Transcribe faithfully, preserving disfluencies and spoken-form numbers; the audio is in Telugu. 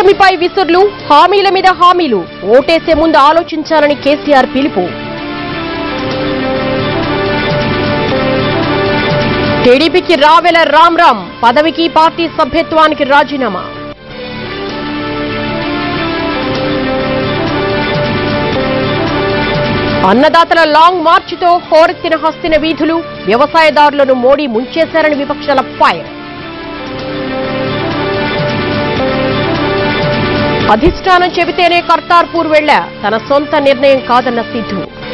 కూటమిపై విసుర్లు, హామీల మీద హామీలు, ఓటేసే ముందు ఆలోచించాలని కేసీఆర్ పిలుపు. టీడీపీకి రావెల రామ్ రామ్, పదవికి పార్టీ సభ్యత్వానికి రాజీనామా. అన్నదాతల లాంగ్ మార్చ్తో హోరెత్తిన హస్తిన వీధులు, వ్యవసాయదారులను మోడీ ముంచేశారని విపక్షాల ఫైర్. అధిష్టానం చెబితేనే కర్తార్పూర్ వెళ్లా, తన సొంత నిర్ణయం కాదన్న సిద్ధు.